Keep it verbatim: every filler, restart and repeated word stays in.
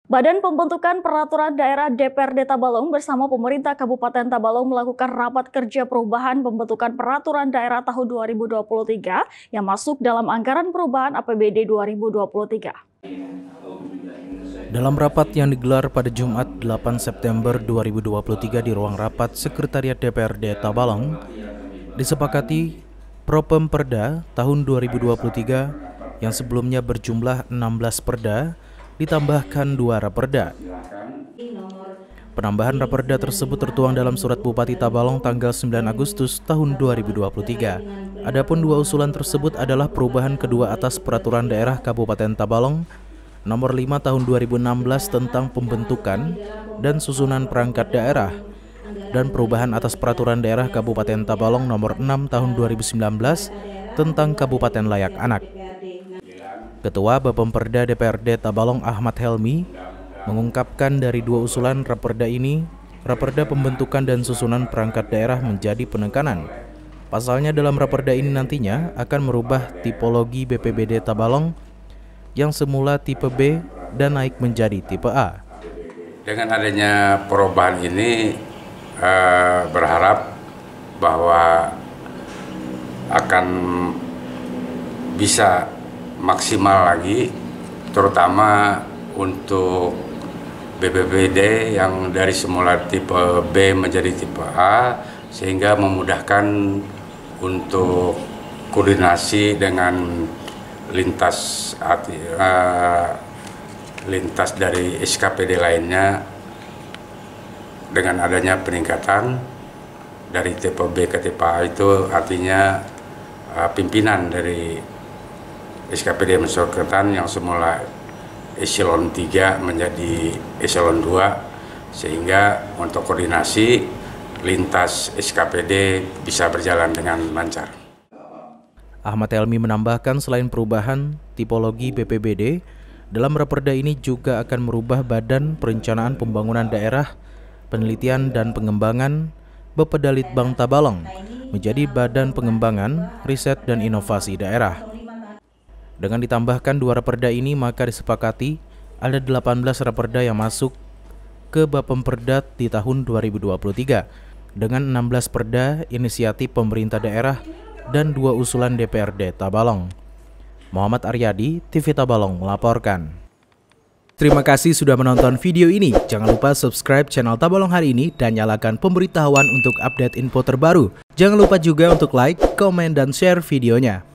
Badan Pembentukan Peraturan Daerah D P R D Tabalong bersama pemerintah Kabupaten Tabalong melakukan rapat kerja perubahan pembentukan peraturan daerah tahun dua ribu dua puluh tiga yang masuk dalam anggaran perubahan A P B D dua ribu dua puluh tiga. Dalam rapat yang digelar pada Jumat delapan September dua ribu dua puluh tiga di ruang rapat Sekretariat D P R D Tabalong, disepakati Propemperda tahun dua ribu dua puluh tiga yang sebelumnya berjumlah enam belas perda ditambahkan dua raperda. Penambahan raperda tersebut tertuang dalam surat Bupati Tabalong tanggal sembilan Agustus tahun dua ribu dua puluh tiga. Adapun dua usulan tersebut adalah perubahan kedua atas Peraturan Daerah Kabupaten Tabalong Nomor lima tahun dua ribu enam belas tentang pembentukan dan susunan perangkat daerah dan perubahan atas Peraturan Daerah Kabupaten Tabalong Nomor enam tahun dua ribu sembilan belas tentang Kabupaten Layak Anak. Ketua Bapemperda D P R D Tabalong Ahmad Helmi mengungkapkan dari dua usulan raperda ini, raperda pembentukan dan susunan perangkat daerah menjadi penekanan. Pasalnya dalam raperda ini nantinya akan merubah tipologi B P B D Tabalong yang semula tipe B dan naik menjadi tipe A. Dengan adanya perubahan ini eh, berharap bahwa akan bisa maksimal lagi, terutama untuk B P B D yang dari semula tipe B menjadi tipe A, sehingga memudahkan untuk koordinasi dengan lintas uh, lintas dari S K P D lainnya. Dengan adanya peningkatan dari tipe B ke tipe A itu artinya uh, pimpinan dari S K P D Mesoreketan yang semula eselon tiga menjadi eselon dua, sehingga untuk koordinasi lintas S K P D bisa berjalan dengan lancar. Ahmad Helmi menambahkan selain perubahan tipologi B P B D, dalam raperda ini juga akan merubah Badan Perencanaan Pembangunan Daerah, Penelitian dan Pengembangan Bapedalitbang Tabalong menjadi Badan Pengembangan, Riset dan Inovasi Daerah. Dengan ditambahkan dua raperda ini, maka disepakati ada delapan belas raperda yang masuk ke Bapemperda di tahun dua ribu dua puluh tiga dengan enam belas perda inisiatif pemerintah daerah dan dua usulan D P R D Tabalong. Muhammad Aryadi, T V Tabalong melaporkan. Terima kasih sudah menonton video ini. Jangan lupa subscribe channel Tabalong Hari Ini dan nyalakan pemberitahuan untuk update info terbaru. Jangan lupa juga untuk like, komen, dan share videonya.